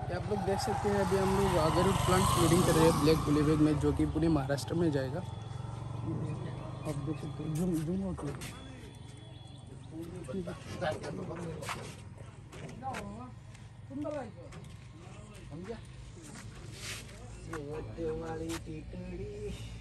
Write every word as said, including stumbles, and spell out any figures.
आप लोग देख सकते हैं अभी हम लोग अगरुड प्लांट लोडिंग कर रहे हैं ब्लैक बुले बैग में, जो कि पूरे महाराष्ट्र में जाएगा। आप देख सकते हैं, जूम जूम आउट वाली टिकड़ी